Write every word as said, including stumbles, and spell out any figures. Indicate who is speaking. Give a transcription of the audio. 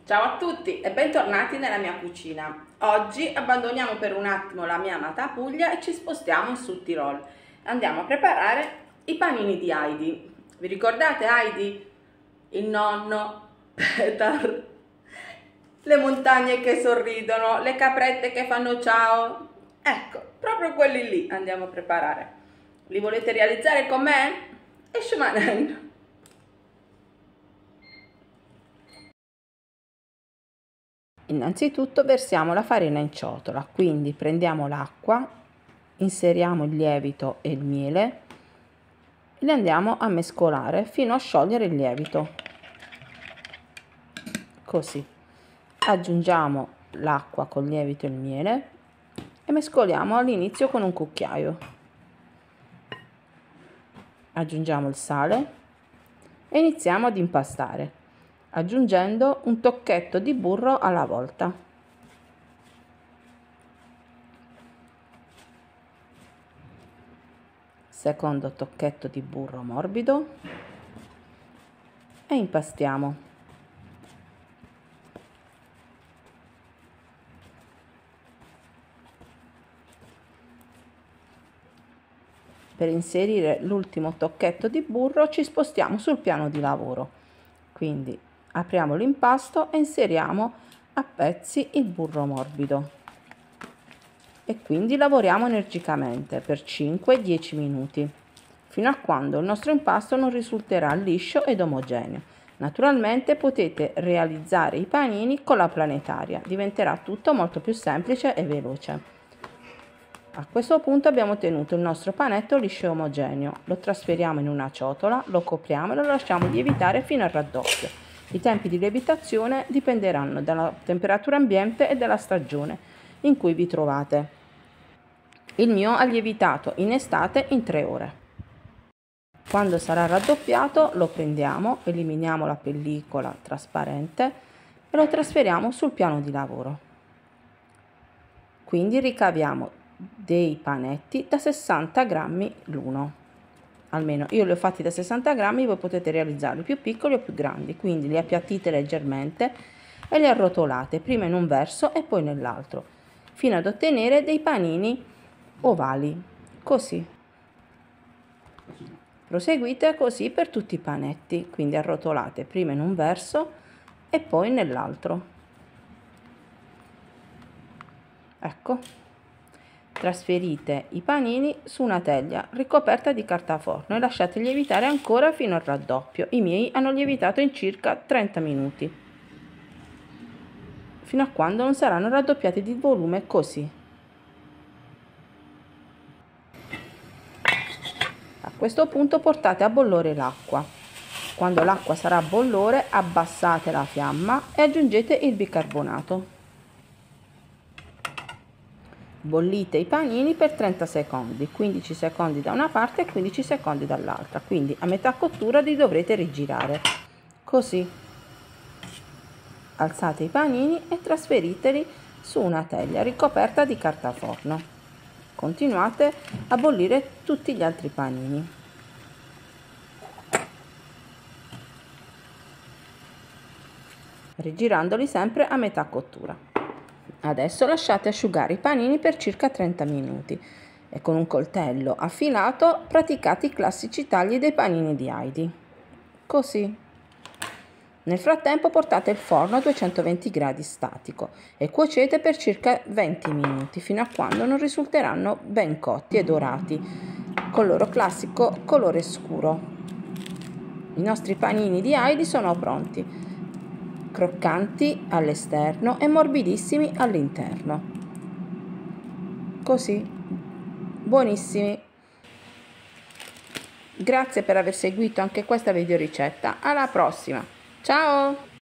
Speaker 1: Ciao a tutti e bentornati nella mia cucina. Oggi abbandoniamo per un attimo la mia amata Puglia e ci spostiamo sul Tirol. Andiamo a preparare i panini di Heidi. Vi ricordate Heidi? Il nonno, Petar, le montagne che sorridono, le caprette che fanno ciao. Ecco, proprio quelli lì andiamo a preparare. Li volete realizzare con me? E scimanen. Innanzitutto versiamo la farina in ciotola, quindi prendiamo l'acqua, inseriamo il lievito e il miele e li andiamo a mescolare fino a sciogliere il lievito. Così aggiungiamo l'acqua col lievito e il miele e mescoliamo all'inizio con un cucchiaio. Aggiungiamo il sale e iniziamo ad impastare, aggiungendo un tocchetto di burro alla volta. Secondo tocchetto di burro morbido e impastiamo. Per inserire l'ultimo tocchetto di burro ci spostiamo sul piano di lavoro, quindi apriamo l'impasto e inseriamo a pezzi il burro morbido e quindi lavoriamo energicamente per cinque dieci minuti fino a quando il nostro impasto non risulterà liscio ed omogeneo. Naturalmente potete realizzare i panini con la planetaria, diventerà tutto molto più semplice e veloce. A questo punto abbiamo ottenuto il nostro panetto liscio e omogeneo, lo trasferiamo in una ciotola, lo copriamo e lo lasciamo lievitare fino al raddoppio. I tempi di lievitazione dipenderanno dalla temperatura ambiente e dalla stagione in cui vi trovate. Il mio ha lievitato in estate in tre ore. Quando sarà raddoppiato lo prendiamo, eliminiamo la pellicola trasparente e lo trasferiamo sul piano di lavoro. Quindi ricaviamo dei panetti da sessanta grammi l'uno. Almeno io li ho fatti da sessanta grammi, voi potete realizzarli più piccoli o più grandi, quindi li appiattite leggermente e li arrotolate prima in un verso e poi nell'altro, fino ad ottenere dei panini ovali, così. Proseguite così per tutti i panetti, quindi arrotolate prima in un verso e poi nell'altro. Ecco. Trasferite i panini su una teglia ricoperta di carta forno e lasciate lievitare ancora fino al raddoppio. I miei hanno lievitato in circa trenta minuti, fino a quando non saranno raddoppiati di volume così. A questo punto portate a bollore l'acqua. Quando l'acqua sarà a bollore abbassate la fiamma e aggiungete il bicarbonato. Bollite i panini per trenta secondi, quindici secondi da una parte e quindici secondi dall'altra, quindi a metà cottura li dovrete rigirare. Così alzate i panini e trasferiteli su una teglia ricoperta di carta forno. Continuate a bollire tutti gli altri panini. Rigirandoli sempre a metà cottura. Adesso lasciate asciugare i panini per circa trenta minuti e con un coltello affilato praticate i classici tagli dei panini di Heidi. Così. Nel frattempo portate il forno a duecentoventi gradi statico e cuocete per circa venti minuti fino a quando non risulteranno ben cotti e dorati col loro classico colore scuro. I nostri panini di Heidi sono pronti, croccanti all'esterno e morbidissimi all'interno. Così, buonissimi. Grazie per aver seguito anche questa videoricetta. Alla prossima. Ciao!